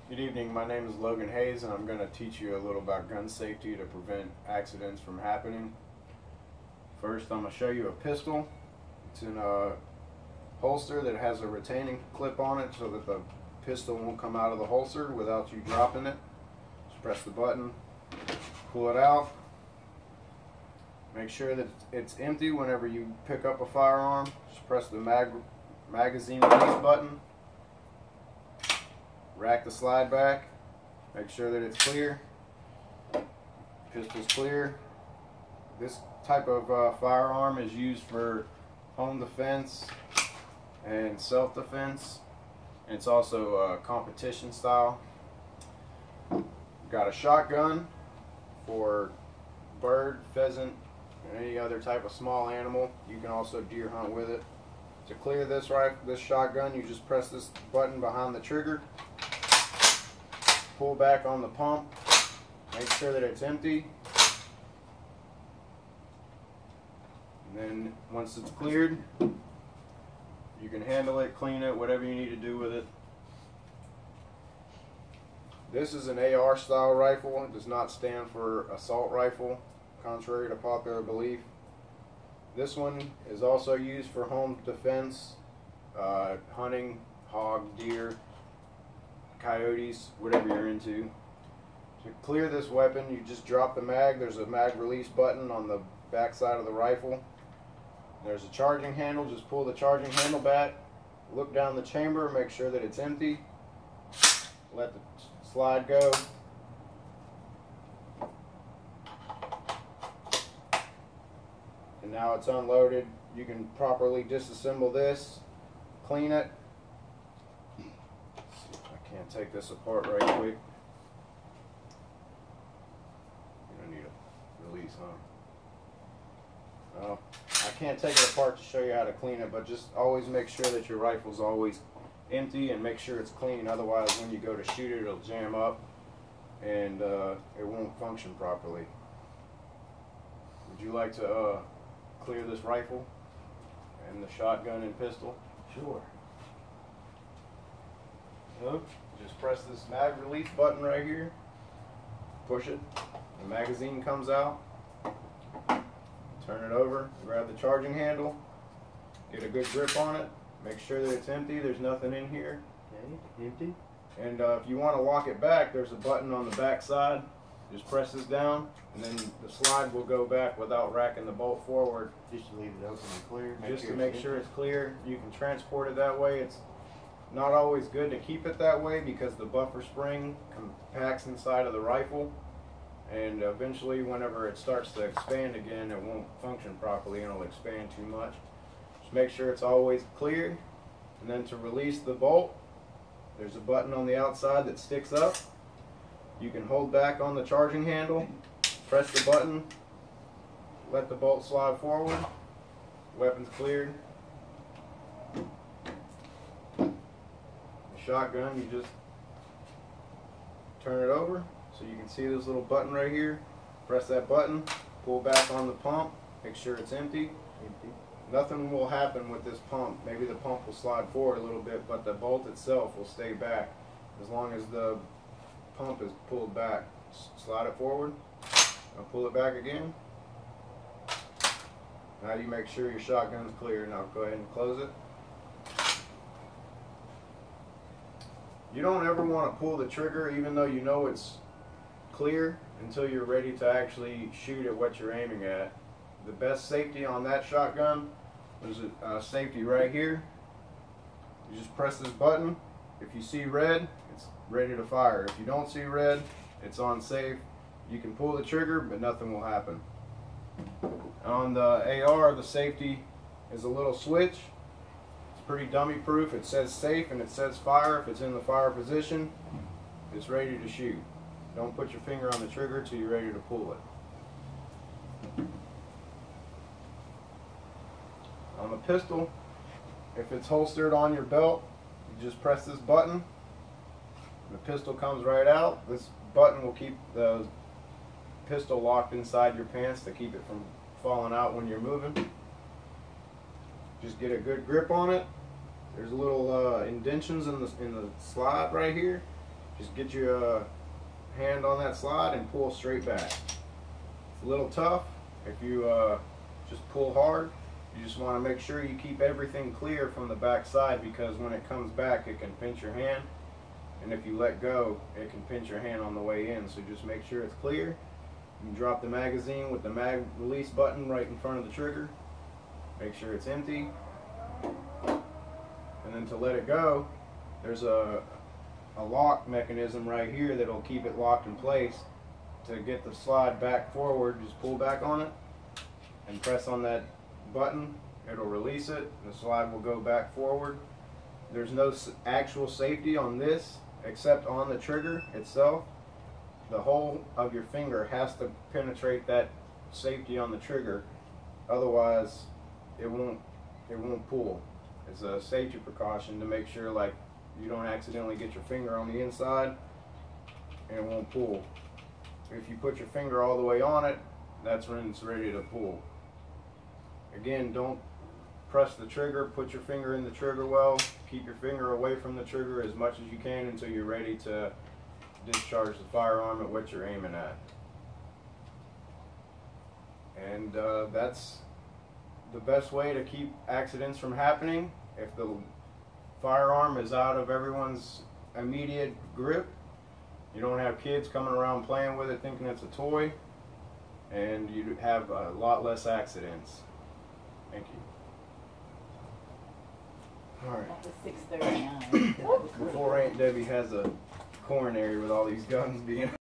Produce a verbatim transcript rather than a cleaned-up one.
Good evening, my name is Logan Hayes and I'm going to teach you a little about gun safety to prevent accidents from happening. First, I'm going to show you a pistol. It's in a holster that has a retaining clip on it so that the pistol won't come out of the holster without you dropping it. Just press the button, pull it out. Make sure that it's empty whenever you pick up a firearm. Just press the mag magazine release button. Rack the slide back, make sure that it's clear, pistol's clear. This type of uh, firearm is used for home defense and self-defense. It's also uh, competition style. Got a shotgun for bird, pheasant, and any other type of small animal. You can also deer hunt with it. To clear this right, this shotgun, you just press this button behind the trigger. Pull back on the pump, make sure that it's empty, and then once it's cleared, you can handle it, clean it, whatever you need to do with it. This is an A R style rifle. It does not stand for assault rifle, contrary to popular belief. This one is also used for home defense, uh, hunting, hog, deer, coyotes, whatever you're into. To clear this weapon, you just drop the mag. There's a mag release button on the back side of the rifle. There's a charging handle. Just pull the charging handle back, look down the chamber, make sure that it's empty, let the slide go. And now it's unloaded. You can properly disassemble this, clean it. Can't take this apart right quick. You don't need a release, huh? Well, I can't take it apart to show you how to clean it, but just always make sure that your rifle's always empty and make sure it's clean. Otherwise, when you go to shoot it, it'll jam up and uh, it won't function properly. Would you like to uh, clear this rifle and the shotgun and pistol? Sure. Look, just press this mag release button right here, push it, the magazine comes out, turn it over, grab the charging handle, get a good grip on it, make sure that it's empty, there's nothing in here. Okay, empty. And uh, if you want to lock it back, there's a button on the back side. Just press this down and then the slide will go back without racking the bolt forward. Just to leave it open and clear. Just to make sure it's clear. You can transport it that way. It's not always good to keep it that way because the buffer spring compacts inside of the rifle, and eventually whenever it starts to expand again, it won't function properly and it'll expand too much. Just make sure it's always cleared. And then to release the bolt, there's a button on the outside that sticks up. You can hold back on the charging handle, press the button, let the bolt slide forward, weapon's cleared. Shotgun, you just turn it over so you can see this little button right here. Press that button, pull back on the pump, make sure it's empty. Empty. Nothing will happen with this pump. Maybe the pump will slide forward a little bit, but the bolt itself will stay back as long as the pump is pulled back. Slide it forward and pull it back again. Now you make sure your shotgun's clear. Now go ahead and close it. You don't ever want to pull the trigger even though you know it's clear until you're ready to actually shoot at what you're aiming at. The best safety on that shotgun is a safety right here. You just press this button. If you see red, it's ready to fire. If you don't see red, it's on safe. You can pull the trigger, but nothing will happen. On the A R, the safety is a little switch. Pretty dummy proof. It says safe and it says fire. If it's in the fire position, it's ready to shoot. Don't put your finger on the trigger till you're ready to pull it. On the pistol, if it's holstered on your belt, you just press this button. The pistol comes right out. This button will keep the pistol locked inside your pants to keep it from falling out when you're moving. Just get a good grip on it. There's little uh, indentions in the in the slide right here. Just get your uh, hand on that slide and pull straight back. It's a little tough. If you uh, just pull hard, you just want to make sure you keep everything clear from the back side, because when it comes back it can pinch your hand, and if you let go it can pinch your hand on the way in. So just make sure it's clear. You can drop the magazine with the mag release button right in front of the trigger. Make sure it's empty, and then to let it go, there's a a lock mechanism right here that'll keep it locked in place. To get the slide back forward, just pull back on it and press on that button. It'll release it, and the slide will go back forward. There's no actual safety on this except on the trigger itself. The hole of your finger has to penetrate that safety on the trigger, otherwise it won't it won't pull. It's a safety precaution to make sure, like, you don't accidentally get your finger on the inside and it won't pull. If you put your finger all the way on it, that's when it's ready to pull. Again, don't press the trigger, put your finger in the trigger well, keep your finger away from the trigger as much as you can until you're ready to discharge the firearm at what you're aiming at. And uh, that's the best way to keep accidents from happening. If the firearm is out of everyone's immediate grip, you don't have kids coming around playing with it thinking it's a toy, and you have a lot less accidents. Thank you. Alright. That was six thirty-nine. Before Aunt Debbie has a coronary with all these guns being